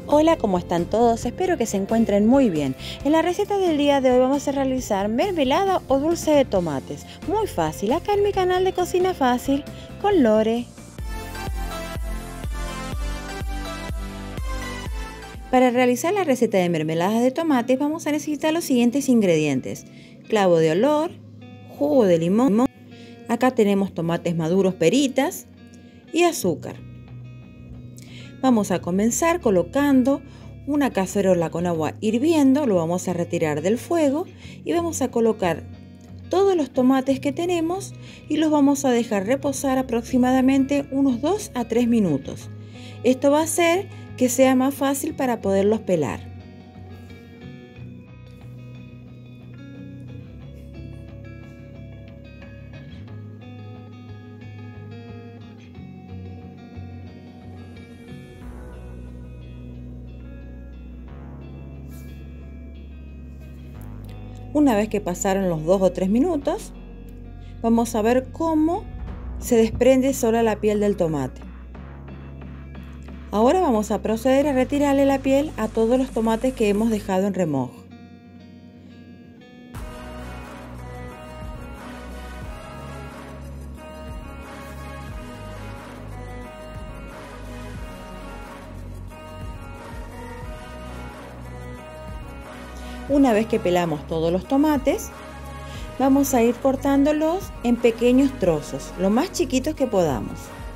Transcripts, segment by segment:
Hola, ¿cómo están todos? Espero que se encuentren muy bien. En la receta del día de hoy vamos a realizar mermelada o dulce de tomates. Muy fácil, acá en mi canal de Cocina Fácil con Lore. Para realizar la receta de mermelada de tomates vamos a necesitar los siguientes ingredientes: clavo de olor, jugo de limón, acá tenemos tomates maduros peritas y azúcar. Vamos a comenzar colocando una cacerola con agua hirviendo, lo vamos a retirar del fuego y vamos a colocar todos los tomates que tenemos y los vamos a dejar reposar aproximadamente unos 2 a 3 minutos. Esto va a hacer que sea más fácil para poderlos pelar. Una vez que pasaron los 2 o 3 minutos, vamos a ver cómo se desprende sola la piel del tomate. Ahora vamos a proceder a retirarle la piel a todos los tomates que hemos dejado en remojo. Una vez que pelamos todos los tomates, vamos a ir cortándolos en pequeños trozos, lo más chiquitos que podamos.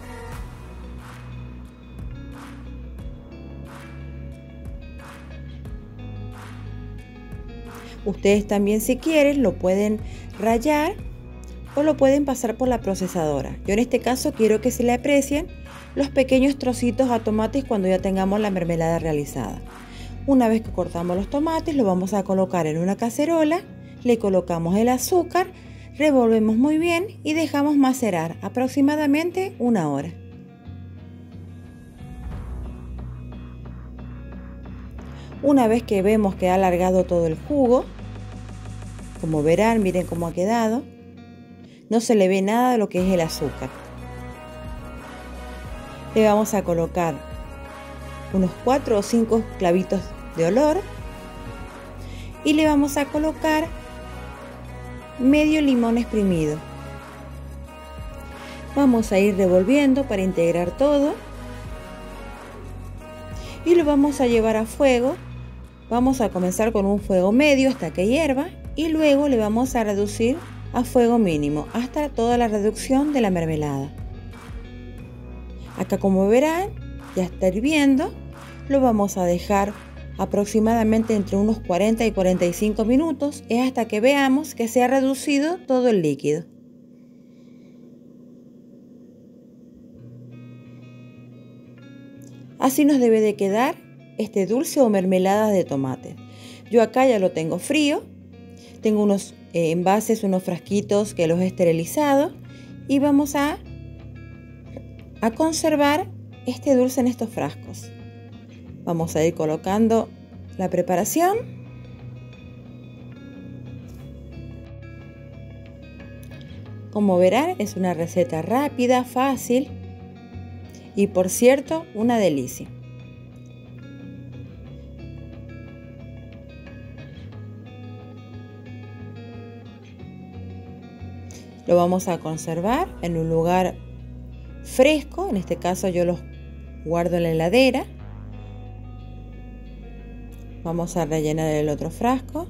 Ustedes también, si quieren, lo pueden rallar o lo pueden pasar por la procesadora. Yo en este caso quiero que se le aprecien los pequeños trocitos a tomates cuando ya tengamos la mermelada realizada. Una vez que cortamos los tomates, lo vamos a colocar en una cacerola, le colocamos el azúcar, revolvemos muy bien y dejamos macerar aproximadamente 1 hora. Una vez que vemos que ha alargado todo el jugo, como verán, miren cómo ha quedado, no se le ve nada de lo que es el azúcar. Le vamos a colocar unos 4 o 5 clavitos de olor y le vamos a colocar medio limón exprimido. Vamos a ir revolviendo para integrar todo y lo vamos a llevar a fuego. Vamos a comenzar con un fuego medio hasta que hierva y luego le vamos a reducir a fuego mínimo hasta toda la reducción de la mermelada. Acá, como verán, ya está hirviendo. Lo vamos a dejar aproximadamente entre unos 40 y 45 minutos, es hasta que veamos que se ha reducido todo el líquido. Así nos debe de quedar este dulce o mermelada de tomate. Yo acá ya lo tengo frío, tengo unos envases, unos frasquitos que los he esterilizado y vamos a conservar este dulce en estos frascos. Vamos a ir colocando la preparación. Como verán, es una receta rápida, fácil y, por cierto, una delicia. Lo vamos a conservar en un lugar fresco, en este caso yo los guardo en la heladera. Vamos a rellenar el otro frasco.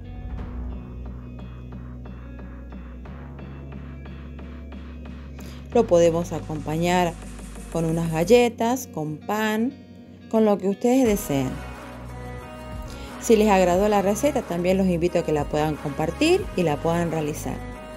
Lo podemos acompañar con unas galletas, con pan, con lo que ustedes deseen. Si les agradó la receta, también los invito a que la puedan compartir y la puedan realizar.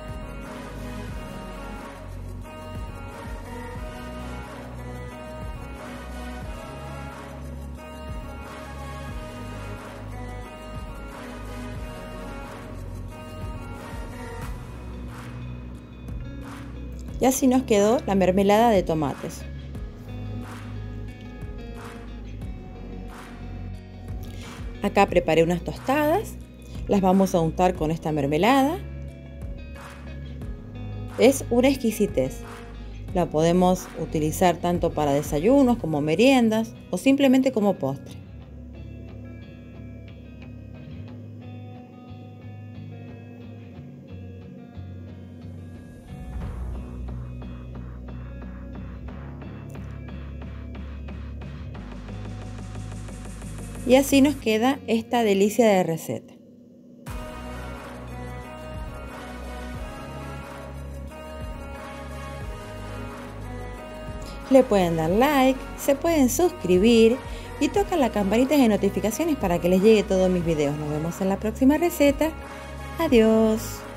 Y así nos quedó la mermelada de tomates. Acá preparé unas tostadas, las vamos a untar con esta mermelada. Es una exquisitez. La podemos utilizar tanto para desayunos como meriendas o simplemente como postre. Y así nos queda esta delicia de receta. Le pueden dar like, se pueden suscribir y tocan la campanita de notificaciones para que les llegue todos mis videos. Nos vemos en la próxima receta. Adiós.